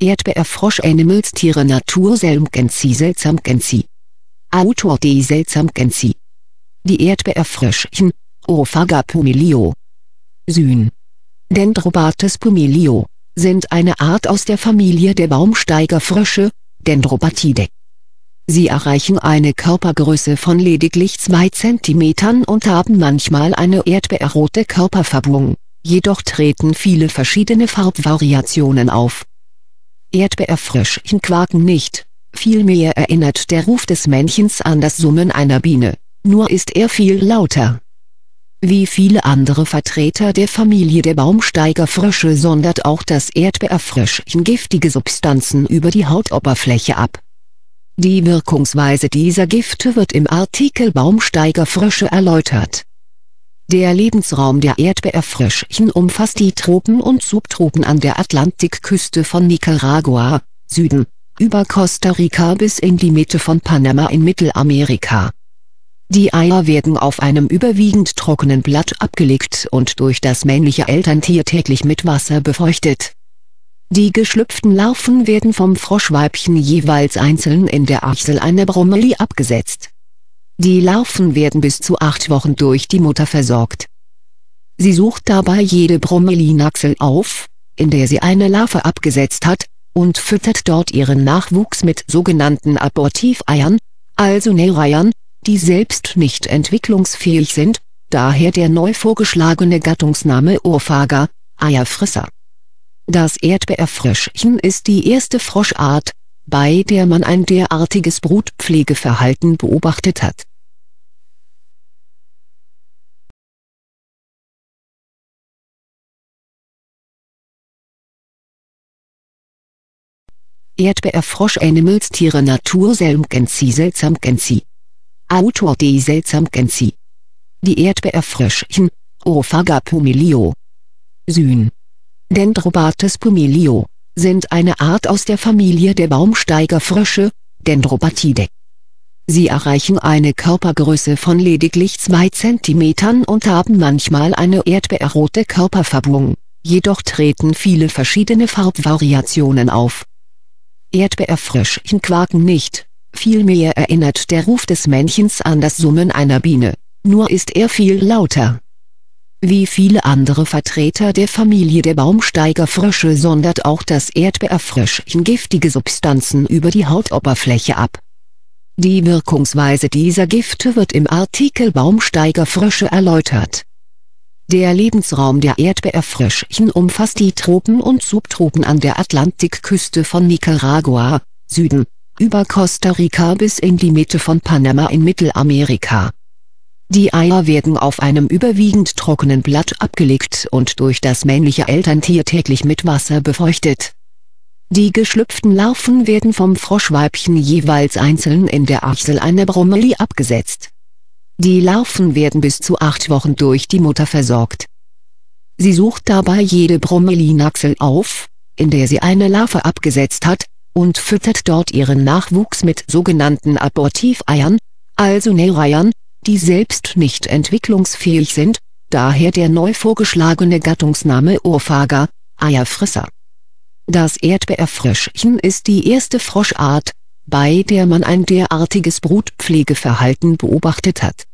Erdbeerfrosch Animals Tiere Natur Selmgensi Selzamgensi. Autor D. Selzamgensi. Die Erdbeerfröschchen, Oophaga pumilio syn. Dendrobates pumilio, sind eine Art aus der Familie der Baumsteigerfrösche, Dendrobatidae. Sie erreichen eine Körpergröße von lediglich 2 cm und haben manchmal eine erdbeerrote Körperfärbung, jedoch treten viele verschiedene Farbvariationen auf. Erdbeerfröschchen quaken nicht, vielmehr erinnert der Ruf des Männchens an das Summen einer Biene, nur ist er viel lauter. Wie viele andere Vertreter der Familie der Baumsteigerfrösche sondert auch das Erdbeerfröschchen giftige Substanzen über die Hautoberfläche ab. Die Wirkungsweise dieser Gifte wird im Artikel Baumsteigerfrösche erläutert. Der Lebensraum der Erdbeerfröschchen umfasst die Tropen und Subtropen an der Atlantikküste von Nicaragua, Süden, über Costa Rica bis in die Mitte von Panama in Mittelamerika. Die Eier werden auf einem überwiegend trockenen Blatt abgelegt und durch das männliche Elterntier täglich mit Wasser befeuchtet. Die geschlüpften Larven werden vom Froschweibchen jeweils einzeln in der Achsel einer Bromeli abgesetzt. Die Larven werden bis zu 8 Wochen durch die Mutter versorgt. Sie sucht dabei jede Bromelinachsel auf, in der sie eine Larve abgesetzt hat, und füttert dort ihren Nachwuchs mit sogenannten Abortiveiern, also Nähreiern, die selbst nicht entwicklungsfähig sind, daher der neu vorgeschlagene Gattungsname Oophaga, Eierfresser. Das Erdbeerfröschchen ist die erste Froschart, bei der man ein derartiges Brutpflegeverhalten beobachtet hat. Erdbeerfrosch Animals Tiere Natur Selmgensi Selzamgensi. Autor D. Selzamgensi. Die Erdbeerfröschchen, Oophaga pumilio syn. Dendrobates pumilio, sind eine Art aus der Familie der Baumsteigerfrösche, Dendrobatidae. Sie erreichen eine Körpergröße von lediglich 2 cm und haben manchmal eine erdbeerrote Körperfärbung, jedoch treten viele verschiedene Farbvariationen auf. Erdbeerfröschchen quaken nicht, vielmehr erinnert der Ruf des Männchens an das Summen einer Biene, nur ist er viel lauter. Wie viele andere Vertreter der Familie der Baumsteigerfrösche sondert auch das Erdbeerfröschchen giftige Substanzen über die Hautoberfläche ab. Die Wirkungsweise dieser Gifte wird im Artikel Baumsteigerfrösche erläutert. Der Lebensraum der Erdbeerfröschchen umfasst die Tropen und Subtropen an der Atlantikküste von Nicaragua, Süden, über Costa Rica bis in die Mitte von Panama in Mittelamerika. Die Eier werden auf einem überwiegend trockenen Blatt abgelegt und durch das männliche Elterntier täglich mit Wasser befeuchtet. Die geschlüpften Larven werden vom Froschweibchen jeweils einzeln in der Achsel einer Bromeli abgesetzt. Die Larven werden bis zu 8 Wochen durch die Mutter versorgt. Sie sucht dabei jede Bromelinachsel auf, in der sie eine Larve abgesetzt hat, und füttert dort ihren Nachwuchs mit sogenannten Abortiveiern, also Nähreiern, die selbst nicht entwicklungsfähig sind, daher der neu vorgeschlagene Gattungsname Oophaga, Eierfresser. Das Erdbeerfröschchen ist die erste Froschart, bei der man ein derartiges Brutpflegeverhalten beobachtet hat.